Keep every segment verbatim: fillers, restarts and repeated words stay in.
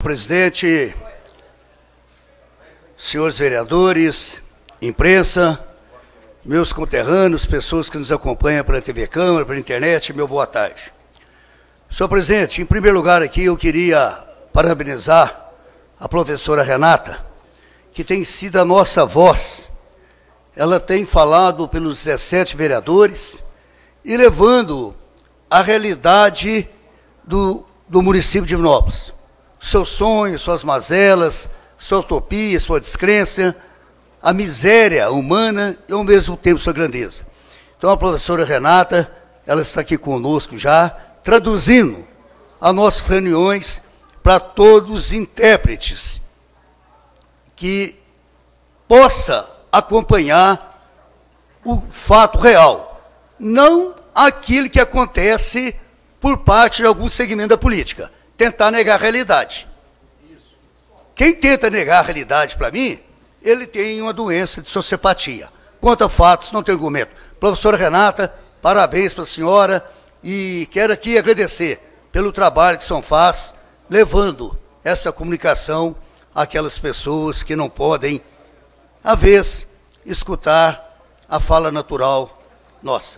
Presidente, senhores vereadores, imprensa, meus conterrâneos, pessoas que nos acompanham pela T V Câmara, pela internet, meu boa tarde. Senhor presidente, em primeiro lugar aqui eu queria parabenizar a professora Renata, que tem sido a nossa voz. Ela tem falado pelos dezessete vereadores e levando a realidade do, do município de Divinópolis. Seus sonhos, suas mazelas, sua utopia, sua descrença, a miséria humana e, ao mesmo tempo, sua grandeza. Então, a professora Renata, ela está aqui conosco já, traduzindo as nossas reuniões para todos os intérpretes que possa acompanhar o fato real, não aquilo que acontece por parte de algum segmento da política, tentar negar a realidade. Quem tenta negar a realidade para mim, ele tem uma doença de sociopatia. Quanto a fatos, não tem argumento. Professora Renata, parabéns para a senhora e quero aqui agradecer pelo trabalho que a senhora faz, levando essa comunicação àquelas pessoas que não podem, à vez, escutar a fala natural nossa.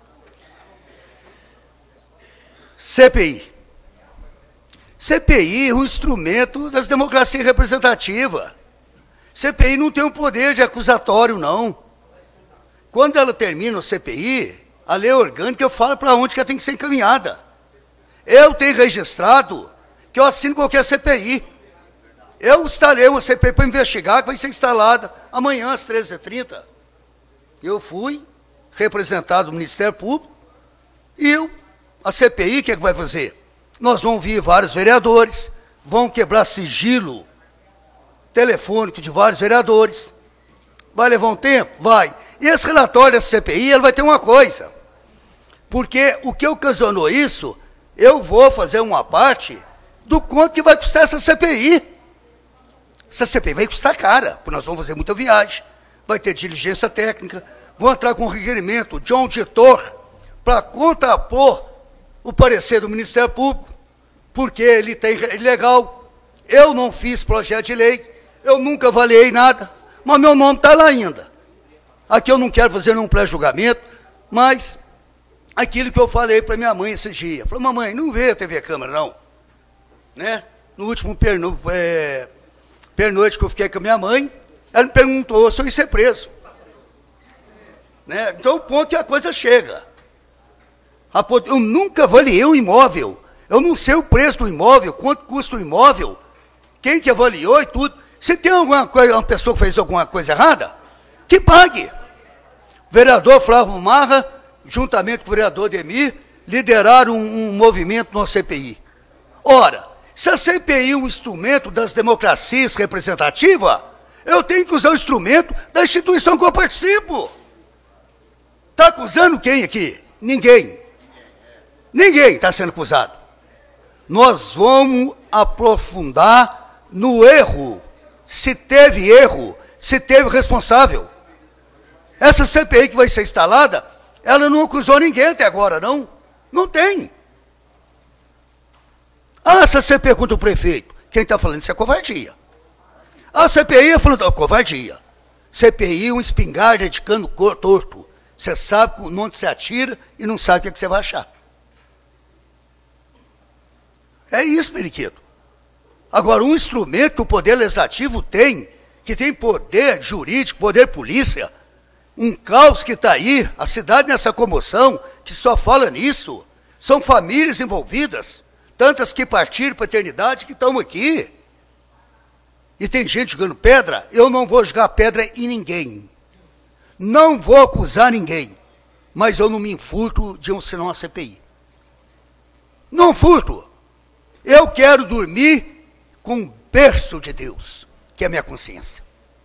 C P I. C P I é um instrumento das democracias representativas. C P I não tem um poder de acusatório, não. Quando ela termina o C P I, a lei orgânica fala para onde que ela tem que ser encaminhada. Eu tenho registrado que eu assino qualquer C P I. Eu instalei uma C P I para investigar, que vai ser instalada amanhã às treze e trinta. Eu fui representado do Ministério Público e eu, a C P I, o que é que vai fazer? Nós vamos ouvir vários vereadores, vão quebrar sigilo telefônico de vários vereadores. Vai levar um tempo? Vai. E esse relatório da C P I, ele vai ter uma coisa. Porque o que ocasionou isso, eu vou fazer uma parte do quanto que vai custar essa C P I. Essa C P I vai custar cara, porque nós vamos fazer muita viagem, vai ter diligência técnica, vou entrar com um requerimento de um auditor para contrapor o parecer do Ministério Público, porque ele tem ilegal. Eu não fiz projeto de lei, eu nunca avaliei nada, mas meu nome está lá ainda. Aqui eu não quero fazer nenhum pré-julgamento, mas aquilo que eu falei para minha mãe esse dia, falei, mamãe, não vê a T V Câmara, não. Né? No último perno, é, pernoite que eu fiquei com a minha mãe, ela me perguntou se eu ia ser preso. Né? Então, o ponto que a coisa chega. Eu nunca avaliei um imóvel. Eu não sei o preço do imóvel, quanto custa o imóvel, quem que avaliou e tudo. Se tem alguma coisa, uma pessoa que fez alguma coisa errada, que pague. O vereador Flávio Marra, juntamente com o vereador Demir, lideraram um, um movimento na C P I. Ora, se a C P I é um instrumento das democracias representativas, eu tenho que usar o instrumento da instituição que eu participo. Está acusando quem aqui? Ninguém. Ninguém está sendo acusado. Nós vamos aprofundar no erro. Se teve erro, se teve responsável. Essa C P I que vai ser instalada, ela não acusou ninguém até agora, não? Não tem. Ah, essa C P I contra o prefeito. Quem está falando isso é covardia. A C P I é falando, oh, covardia. C P I é um espingarda de cano torto. Você sabe onde você atira e não sabe o que, é que você vai achar. É isso, periquito. Agora, um instrumento que o Poder Legislativo tem, que tem poder jurídico, poder polícia, um caos que está aí, a cidade nessa comoção, que só fala nisso, são famílias envolvidas, tantas que partiram para a eternidade que estão aqui. E tem gente jogando pedra, eu não vou jogar pedra em ninguém. Não vou acusar ninguém, mas eu não me furto de um senão a C P I. Não furto. Eu quero dormir com o berço de Deus, que é a minha consciência.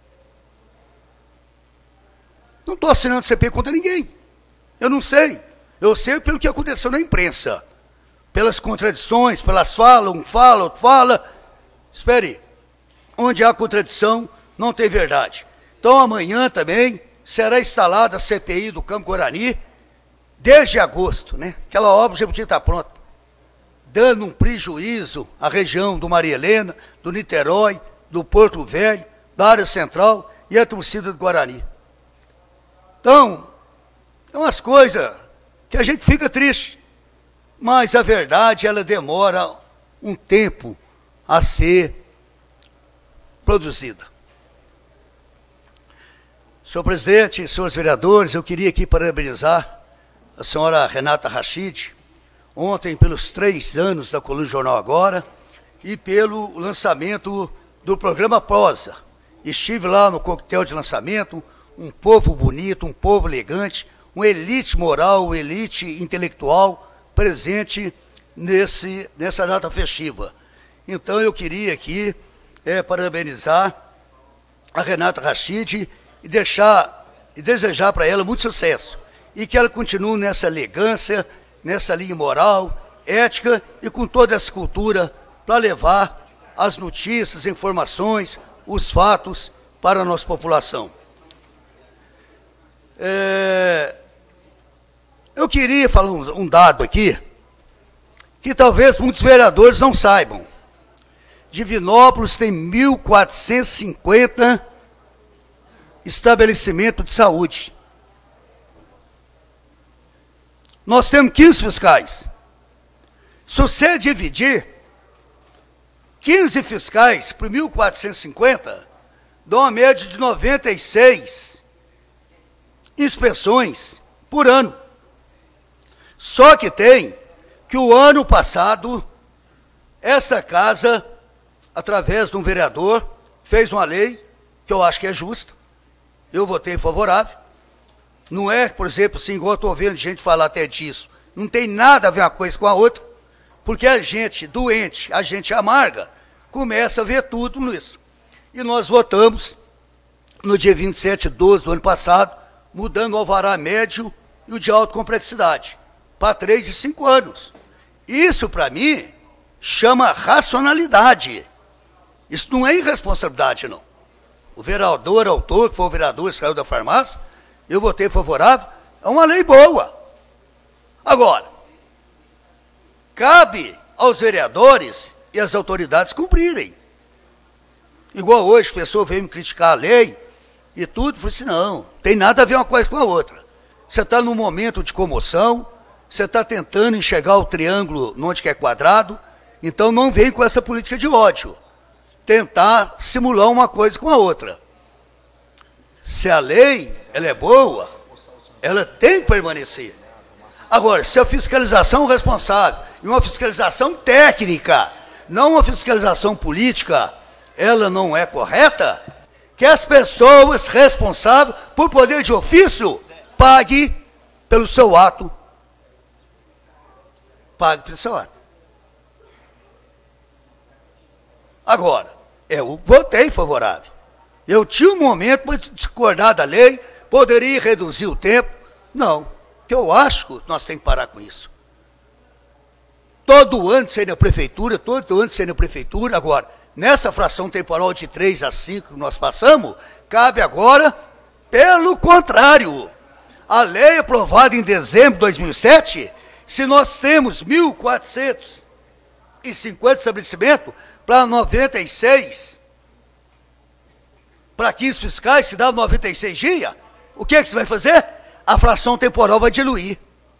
Não estou assinando C P I contra ninguém. Eu não sei. Eu sei pelo que aconteceu na imprensa. Pelas contradições, pelas falas, um fala, outro fala. Espere. Onde há contradição, não tem verdade. Então, amanhã também será instalada a C P I do Campo Guarani, desde agosto, né? Aquela obra já podia estar pronta. dando um prejuízo à região do Maria Helena, do Niterói, do Porto Velho, da área central e a torcida do Guarani. Então, são as coisas que a gente fica triste, mas a verdade, ela demora um tempo a ser produzida. Senhor presidente, senhores vereadores, eu queria aqui parabenizar a senhora Renata Rachid, ontem pelos três anos da coluna Jornal Agora e pelo lançamento do programa Prosa. Estive lá no coquetel de lançamento, um povo bonito, um povo elegante, uma elite moral, uma elite intelectual presente nesse, nessa data festiva. Então eu queria aqui é, parabenizar a Renata Rachid e deixar e desejar para ela muito sucesso e que ela continue nessa elegância, nessa linha moral, ética e com toda essa cultura para levar as notícias, informações, os fatos para a nossa população. É, eu queria falar um, um dado aqui que talvez muitos vereadores não saibam. Divinópolis tem mil quatrocentos e cinquenta estabelecimentos de saúde. Nós temos quinze fiscais. Se você dividir quinze fiscais por mil quatrocentos e cinquenta, dá uma média de noventa e seis inspeções por ano. Só que tem que o ano passado, esta casa, através de um vereador, fez uma lei que eu acho que é justa. Eu votei favorável. Não é, por exemplo, assim, igual eu estou vendo gente falar até disso. Não tem nada a ver uma coisa com a outra, porque a gente doente, a gente amarga, começa a ver tudo nisso. E nós votamos, no dia vinte e sete de doze do ano passado, mudando o alvará médio e o de alta complexidade, para três e cinco anos. Isso, para mim, chama racionalidade. Isso não é irresponsabilidade, não. O vereador autor, que foi o vereador que saiu da farmácia, eu votei favorável, é uma lei boa. Agora, cabe aos vereadores e às autoridades cumprirem. Igual hoje, a pessoa veio me criticar a lei e tudo, eu falei assim, não, tem nada a ver uma coisa com a outra. Você está num momento de comoção, você está tentando enxergar o triângulo onde que é quadrado, então não vem com essa política de ódio. Tentar simular uma coisa com a outra. Se a lei ela é boa, ela tem que permanecer. Agora, se a fiscalização responsável e uma fiscalização técnica, não uma fiscalização política, ela não é correta, que as pessoas responsáveis por poder de ofício paguem pelo seu ato. Pague pelo seu ato. Agora, eu votei favorável. Eu tinha um momento para discordar da lei, poderia reduzir o tempo. Não, que eu acho que nós temos que parar com isso. Todo ano ser na prefeitura, todo ano ser na prefeitura. Agora, nessa fração temporal de três a cinco que nós passamos, cabe agora, pelo contrário. A lei aprovada em dezembro de dois mil e sete, se nós temos mil quatrocentos e cinquenta estabelecimentos, para noventa e seis, para quinze fiscais, que dá noventa e seis dias, o que é que você vai fazer? A fração temporal vai diluir.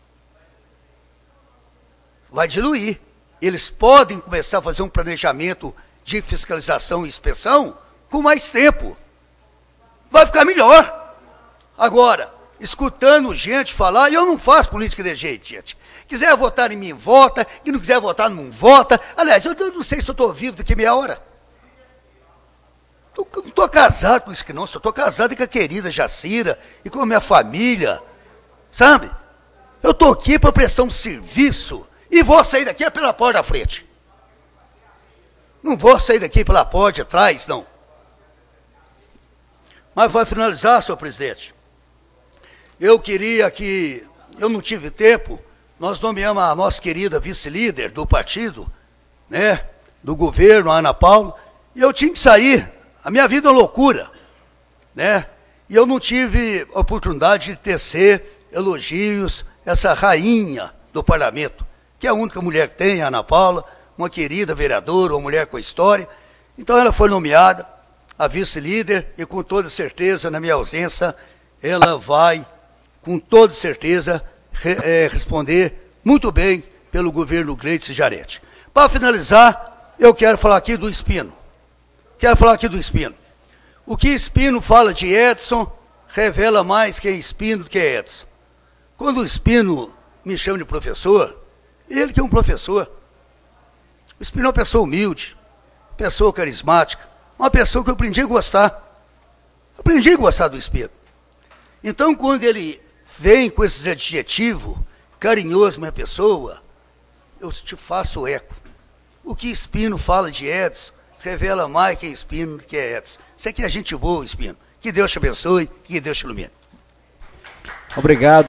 Vai diluir. Eles podem começar a fazer um planejamento de fiscalização e inspeção com mais tempo. Vai ficar melhor. Agora, escutando gente falar, e eu não faço política de jeito, gente. Quiser votar em mim, vota. Que não quiser votar, não vota. Aliás, eu não sei se eu estou vivo daqui a meia hora. Eu não estou casado com isso que não. Só estou casado com a querida Jacira e com a minha família. Sabe? Eu estou aqui para prestar um serviço. E vou sair daqui pela porta da frente. Não vou sair daqui pela porta de trás, não. Mas vai finalizar, senhor presidente. Eu queria que... Eu não tive tempo... Nós nomeamos a nossa querida vice-líder do partido, né, do governo, a Ana Paula, e eu tinha que sair. A minha vida é uma loucura, né? E eu não tive a oportunidade de tecer elogios, essa rainha do parlamento, que é a única mulher que tem, a Ana Paula, uma querida vereadora, uma mulher com história. Então ela foi nomeada a vice-líder e com toda certeza, na minha ausência, ela vai, com toda certeza, re, é, responder muito bem pelo governo Gleice Jarete. Para finalizar, eu quero falar aqui do Espino. Quero falar aqui do Espino. O que Espino fala de Edson revela mais quem é Espino do que é Edson. Quando o Espino me chama de professor, ele que é um professor. O Espino é uma pessoa humilde, pessoa carismática, uma pessoa que eu aprendi a gostar. Aprendi a gostar do Espino. Então, quando ele vem com esses adjetivos, carinhoso minha pessoa, eu te faço eco. O que Espino fala de Edson revela mais quem é Espino do que é Edson. Você que é gente boa, Espino. Que Deus te abençoe, que Deus te ilumine. Obrigado.